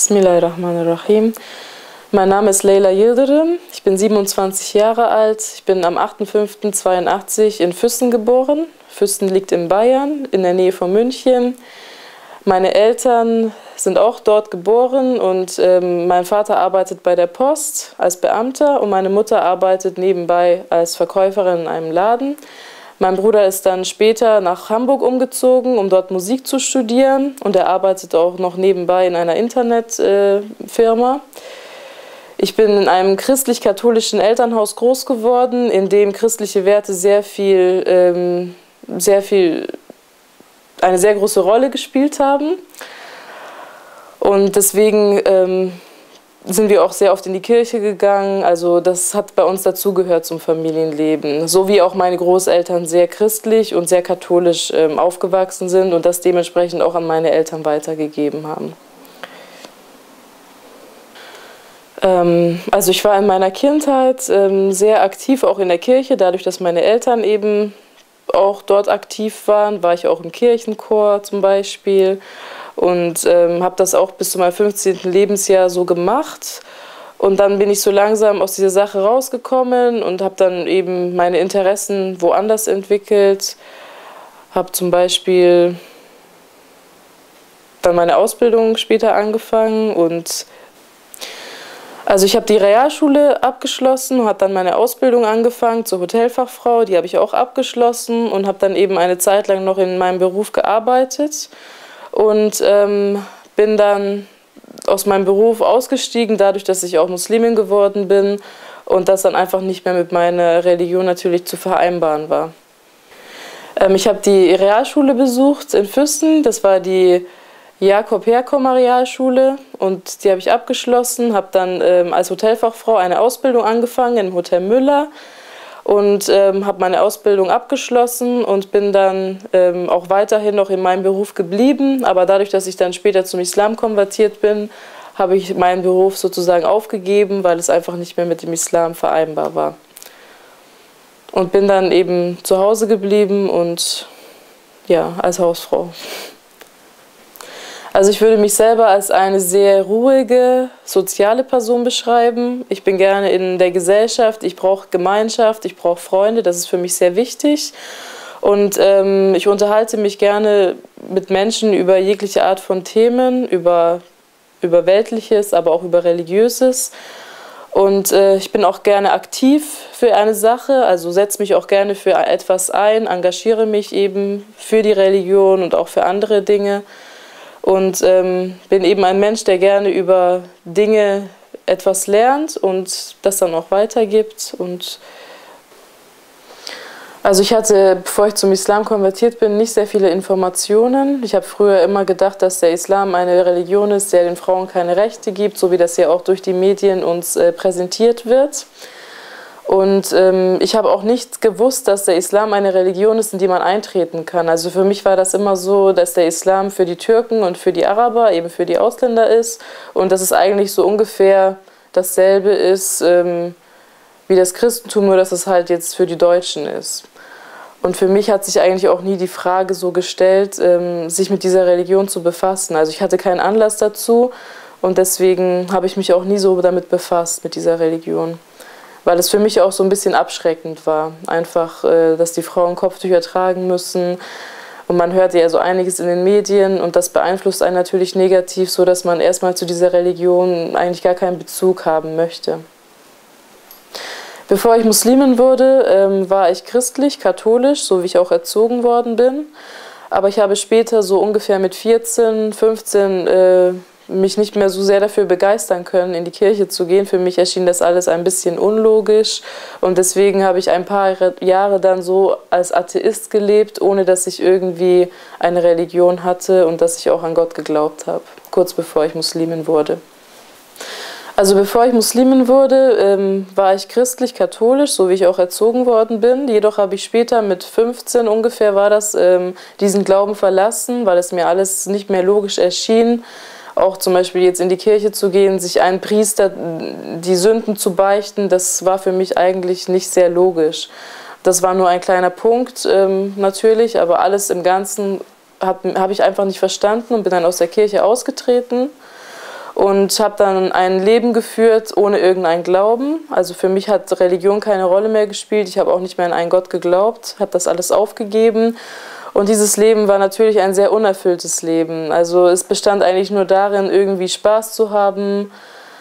Bismillahirrahmanirrahim. Mein Name ist Leyla Yildirim, ich bin 27 Jahre alt, ich bin am 8.5.82 in Füssen geboren. Füssen liegt in Bayern, in der Nähe von München. Meine Eltern sind auch dort geboren und mein Vater arbeitet bei der Post als Beamter und meine Mutter arbeitet nebenbei als Verkäuferin in einem Laden. Mein Bruder ist dann später nach Hamburg umgezogen, um dort Musik zu studieren, und er arbeitet auch noch nebenbei in einer Internetfirma. Ich bin in einem christlich-katholischen Elternhaus groß geworden, in dem christliche Werte eine sehr große Rolle gespielt haben. Und deswegen sind wir auch sehr oft in die Kirche gegangen. Also das hat bei uns dazugehört zum Familienleben. So wie auch meine Großeltern sehr christlich und sehr katholisch aufgewachsen sind und das dementsprechend auch an meine Eltern weitergegeben haben. Also ich war in meiner Kindheit sehr aktiv, auch in der Kirche. Dadurch, dass meine Eltern eben auch dort aktiv waren, war ich auch im Kirchenchor zum Beispiel. Und habe das auch bis zu meinem 15. Lebensjahr so gemacht. Und dann bin ich so langsam aus dieser Sache rausgekommen und habe dann eben meine Interessen woanders entwickelt. Habe zum Beispiel dann meine Ausbildung später angefangen. Also ich habe die Realschule abgeschlossen und habe dann meine Ausbildung angefangen zur Hotelfachfrau. Die habe ich auch abgeschlossen und habe dann eben eine Zeit lang noch in meinem Beruf gearbeitet. Und bin dann aus meinem Beruf ausgestiegen, dadurch, dass ich auch Muslimin geworden bin und das dann einfach nicht mehr mit meiner Religion natürlich zu vereinbaren war. Ich habe die Realschule besucht in Füssen, das war die Jakob-Herkommer Realschule, und die habe ich abgeschlossen, habe dann als Hotelfachfrau eine Ausbildung angefangen im Hotel Müller. Und habe meine Ausbildung abgeschlossen und bin dann auch weiterhin noch in meinem Beruf geblieben. Aber dadurch, dass ich dann später zum Islam konvertiert bin, habe ich meinen Beruf sozusagen aufgegeben, weil es einfach nicht mehr mit dem Islam vereinbar war. Und bin dann eben zu Hause geblieben und ja, als Hausfrau. Also ich würde mich selber als eine sehr ruhige, soziale Person beschreiben. Ich bin gerne in der Gesellschaft, ich brauche Gemeinschaft, ich brauche Freunde, das ist für mich sehr wichtig. Und ich unterhalte mich gerne mit Menschen über jegliche Art von Themen, über Weltliches, aber auch über Religiöses. Und ich bin auch gerne aktiv für eine Sache, also setze mich auch gerne für etwas ein, engagiere mich eben für die Religion und auch für andere Dinge. Und bin eben ein Mensch, der gerne über Dinge etwas lernt und das dann auch weitergibt. Also ich hatte, bevor ich zum Islam konvertiert bin, nicht sehr viele Informationen. Ich habe früher immer gedacht, dass der Islam eine Religion ist, der den Frauen keine Rechte gibt, so wie das ja auch durch die Medien uns präsentiert wird. Und ich habe auch nicht gewusst, dass der Islam eine Religion ist, in die man eintreten kann. Also für mich war das immer so, dass der Islam für die Türken und für die Araber, eben für die Ausländer ist. Und dass es eigentlich so ungefähr dasselbe ist wie das Christentum, nur dass es halt jetzt für die Deutschen ist. Und für mich hat sich eigentlich auch nie die Frage so gestellt, sich mit dieser Religion zu befassen. Also ich hatte keinen Anlass dazu und deswegen habe ich mich auch nie so damit befasst, mit dieser Religion. Weil es für mich auch so ein bisschen abschreckend war. Einfach, dass die Frauen Kopftücher tragen müssen. Und man hört ja so einiges in den Medien und das beeinflusst einen natürlich negativ, so dass man erstmal zu dieser Religion eigentlich gar keinen Bezug haben möchte. Bevor ich Muslimin wurde, war ich christlich, katholisch, so wie ich auch erzogen worden bin. Aber ich habe später so ungefähr mit 14, 15 mich nicht mehr so sehr dafür begeistern können, in die Kirche zu gehen. Für mich erschien das alles ein bisschen unlogisch und deswegen habe ich ein paar Jahre dann so als Atheist gelebt, ohne dass ich irgendwie eine Religion hatte und dass ich auch an Gott geglaubt habe, kurz bevor ich Muslimin wurde. Also bevor ich Muslimin wurde, war ich christlich-katholisch, so wie ich auch erzogen worden bin. Jedoch habe ich später mit 15 ungefähr war das, diesen Glauben verlassen, weil es mir alles nicht mehr logisch erschien. Auch zum Beispiel jetzt in die Kirche zu gehen, sich einen Priester die Sünden zu beichten, das war für mich eigentlich nicht sehr logisch. Das war nur ein kleiner Punkt natürlich, aber alles im Ganzen habe ich einfach nicht verstanden und bin dann aus der Kirche ausgetreten. und habe dann ein Leben geführt ohne irgendeinen Glauben. Also für mich hat Religion keine Rolle mehr gespielt. Ich habe auch nicht mehr an einen Gott geglaubt, habe das alles aufgegeben. Und dieses Leben war natürlich ein sehr unerfülltes Leben. Also es bestand eigentlich nur darin, irgendwie Spaß zu haben,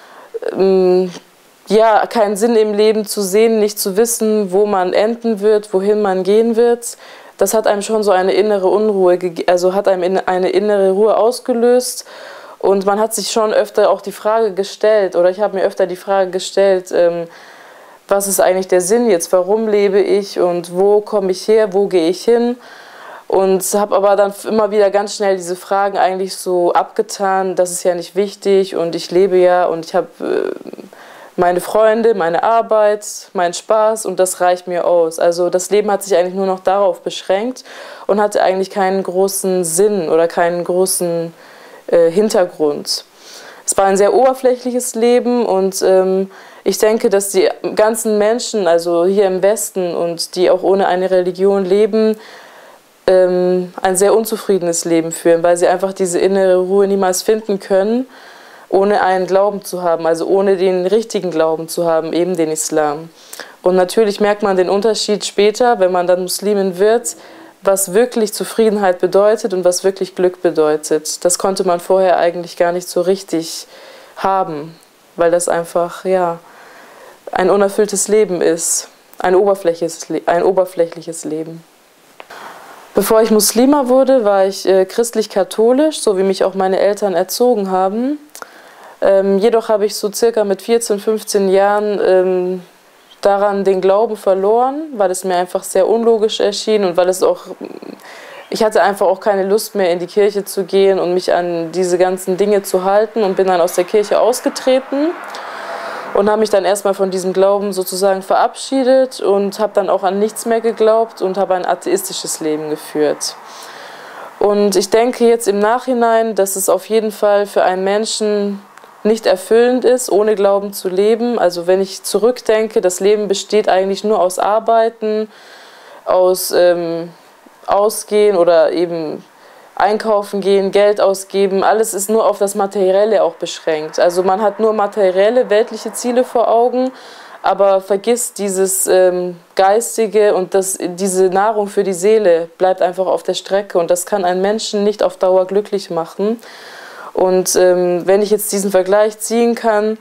ja, keinen Sinn im Leben zu sehen, nicht zu wissen, wo man enden wird, wohin man gehen wird. Das hat einem schon so eine innere Unruhe, also hat einem eine innere Ruhe ausgelöst. Und man hat sich schon öfter auch die Frage gestellt, oder ich habe mir öfter die Frage gestellt, was ist eigentlich der Sinn jetzt, warum lebe ich und wo komme ich her, wo gehe ich hin? Und habe aber dann immer wieder ganz schnell diese Fragen eigentlich so abgetan, das ist ja nicht wichtig und ich lebe ja und ich habe meine Freunde, meine Arbeit, meinen Spaß und das reicht mir aus. Also das Leben hat sich eigentlich nur noch darauf beschränkt und hatte eigentlich keinen großen Sinn oder keinen großen Hintergrund. Es war ein sehr oberflächliches Leben und ich denke, dass die ganzen Menschen, also hier im Westen und die auch ohne eine Religion leben, ein sehr unzufriedenes Leben führen, weil sie einfach diese innere Ruhe niemals finden können, ohne einen Glauben zu haben, also ohne den richtigen Glauben zu haben, eben den Islam. Und natürlich merkt man den Unterschied später, wenn man dann Muslimin wird, was wirklich Zufriedenheit bedeutet und was wirklich Glück bedeutet. Das konnte man vorher eigentlich gar nicht so richtig haben, weil das einfach ja, ein unerfülltes Leben ist, ein oberflächliches Leben. Bevor ich Muslima wurde, war ich christlich-katholisch, so wie mich auch meine Eltern erzogen haben. Jedoch habe ich so circa mit 14, 15 Jahren daran den Glauben verloren, weil es mir einfach sehr unlogisch erschien und weil es auch, ich hatte einfach auch keine Lust mehr in die Kirche zu gehen und mich an diese ganzen Dinge zu halten und bin dann aus der Kirche ausgetreten und habe mich dann erstmal von diesem Glauben sozusagen verabschiedet und habe dann auch an nichts mehr geglaubt und habe ein atheistisches Leben geführt. Und ich denke jetzt im Nachhinein, dass es auf jeden Fall für einen Menschen nicht erfüllend ist, ohne Glauben zu leben. Also wenn ich zurückdenke, das Leben besteht eigentlich nur aus Arbeiten, aus Ausgehen oder eben einkaufen gehen, Geld ausgeben. Alles ist nur auf das Materielle auch beschränkt. Also man hat nur materielle, weltliche Ziele vor Augen, aber vergisst dieses Geistige und diese Nahrung für die Seele bleibt einfach auf der Strecke und das kann einen Menschen nicht auf Dauer glücklich machen. Und wenn ich jetzt diesen Vergleich ziehen kann,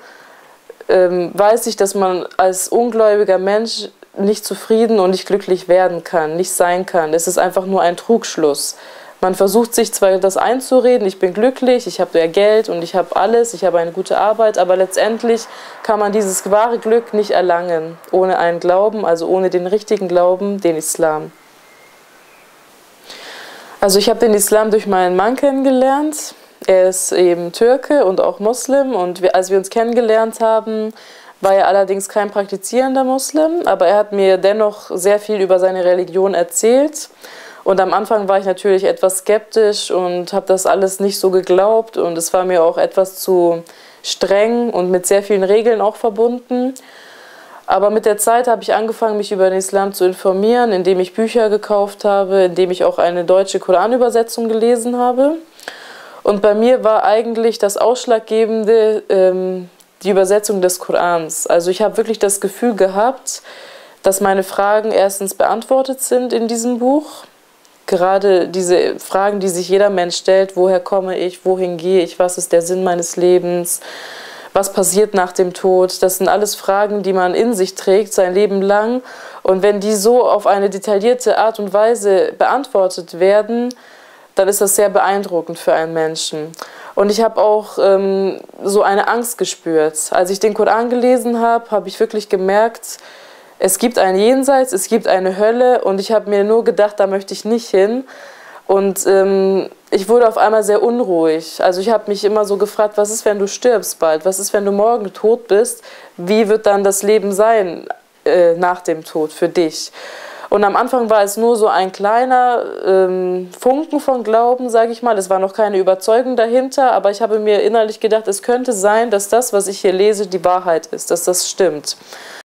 weiß ich, dass man als ungläubiger Mensch nicht zufrieden und nicht glücklich werden kann, nicht sein kann. Es ist einfach nur ein Trugschluss. Man versucht sich zwar das einzureden, ich bin glücklich, ich habe ja Geld und ich habe alles, ich habe eine gute Arbeit, aber letztendlich kann man dieses wahre Glück nicht erlangen, ohne einen Glauben, also ohne den richtigen Glauben, den Islam. Also ich habe den Islam durch meinen Mann kennengelernt. Er ist eben Türke und auch Muslim und als wir uns kennengelernt haben, war er allerdings kein praktizierender Muslim, aber er hat mir dennoch sehr viel über seine Religion erzählt. Und am Anfang war ich natürlich etwas skeptisch und habe das alles nicht so geglaubt und es war mir auch etwas zu streng und mit sehr vielen Regeln auch verbunden. Aber mit der Zeit habe ich angefangen, mich über den Islam zu informieren, indem ich Bücher gekauft habe, indem ich auch eine deutsche Koranübersetzung gelesen habe. Und bei mir war eigentlich das Ausschlaggebende die Übersetzung des Korans. Also ich habe wirklich das Gefühl gehabt, dass meine Fragen erstens beantwortet sind in diesem Buch. Gerade diese Fragen, die sich jeder Mensch stellt, woher komme ich, wohin gehe ich, was ist der Sinn meines Lebens, was passiert nach dem Tod, das sind alles Fragen, die man in sich trägt, sein Leben lang. Und wenn die so auf eine detaillierte Art und Weise beantwortet werden, dann ist das sehr beeindruckend für einen Menschen. Und ich habe auch so eine Angst gespürt. Als ich den Koran gelesen habe, habe ich wirklich gemerkt, es gibt ein Jenseits, es gibt eine Hölle und ich habe mir nur gedacht, da möchte ich nicht hin. Und ich wurde auf einmal sehr unruhig. Also ich habe mich immer so gefragt, was ist, wenn du stirbst bald? Was ist, wenn du morgen tot bist? Wie wird dann das Leben sein nach dem Tod für dich? Und am Anfang war es nur so ein kleiner Funken von Glauben, sage ich mal. Es war noch keine Überzeugung dahinter, aber ich habe mir innerlich gedacht, es könnte sein, dass das, was ich hier lese, die Wahrheit ist, dass das stimmt.